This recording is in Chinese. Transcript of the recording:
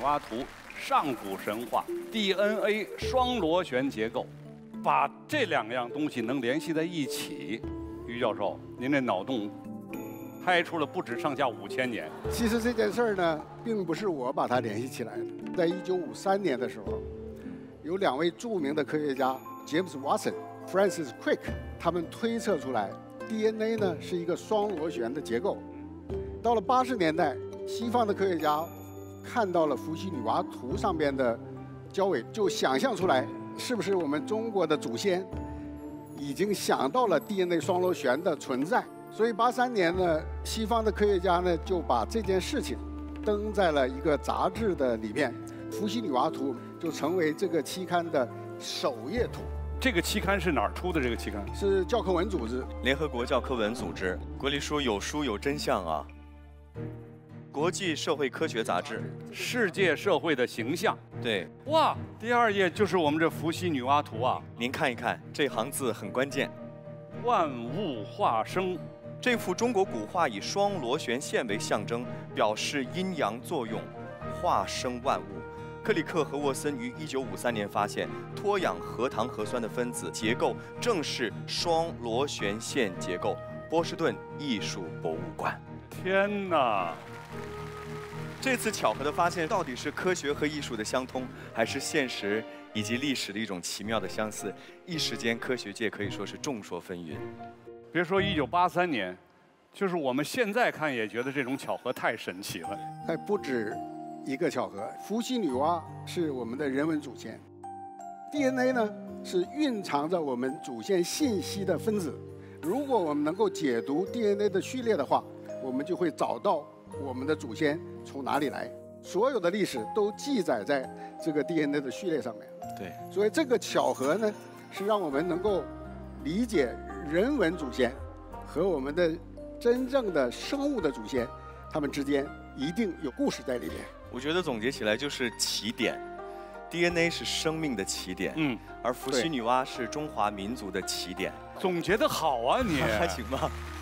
娲图、上古神话、DNA 双螺旋结构，把这两样东西能联系在一起。于教授，您这脑洞开出了不止上下5000年。 其实这件事儿呢，并不是我把它联系起来的。在1953年的时候，有2位著名的科学家 James Watson、Francis Crick， 他们推测出来 DNA 呢是一个双螺旋的结构。到了80年代，西方的科学家看到了伏羲女娲图上边的交尾，就想象出来是不是我们中国的祖先已经想到了 DNA 双螺旋的存在。所以83年呢，西方的科学家呢就把这件事情登在了一个杂志的里面，伏羲女娲图就成为这个期刊的首页图。 这个期刊是哪儿出的？这个期刊是教科文组织， 联合国教科文组织。国立书有书有真相啊！国际社会科学杂志， 世界社会的形象。 对， 哇，第2页就是我们这伏羲女娲图啊！ 您看一看，这行字很关键。 万物化生， 这幅中国古画以双螺旋线为象征，表示阴阳作用，化生万物。克里克和沃森于1953年发现，脱氧核糖核酸的分子结构正是双螺旋线结构。波士顿艺术博物馆。 天哪！ 这次巧合的发现，到底是科学和艺术的相通，还是现实以及历史的一种奇妙的相似？一时间，科学界可以说是众说纷纭。 别说1983年，就是我们现在看也觉得这种巧合太神奇了。 还不止一个巧合。伏羲女娲是我们的人文祖先 ，DNA 呢是蕴藏着我们祖先信息的分子。如果我们能够解读 DNA 的序列的话，我们就会找到我们的祖先从哪里来。所有的历史都记载在这个 DNA 的序列上面。 对， 所以这个巧合呢，是让我们能够理解人文祖先和我们的真正的生物的祖先，他们之间一定有故事在里面。 我觉得总结起来就是起点。DNA 是生命的起点，而伏羲女娲是中华民族的起点。 总结得好啊你， 还行吧？